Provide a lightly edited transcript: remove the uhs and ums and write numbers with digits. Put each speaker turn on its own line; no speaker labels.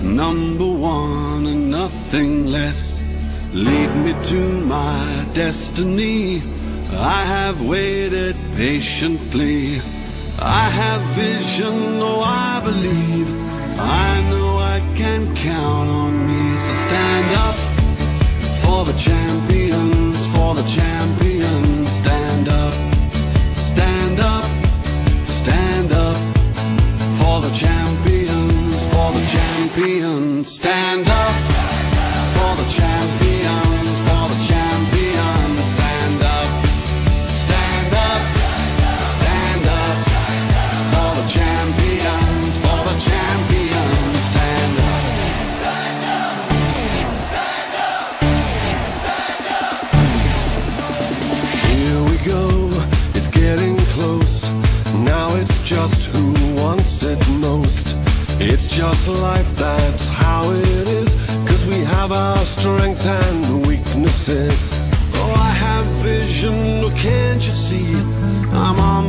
number one and nothing less. Lead me to my destiny. I have waited patiently. I have vision, oh I believe. I know I can count on me. So stand up for the champions, for the champions. Stand up, stand up, stand up for the champions, for the champions. Stand up for the champions, for the champions. Stand up, stand up, stand up for the champions, for the champions. Stand up, stand up, stand up, stand up. Here we go, it's getting close. Now it's just who wants it most. It's just life, that's how it is. 'Cause we have our strengths and weaknesses. Oh, I have vision, oh, can't you see? I'm on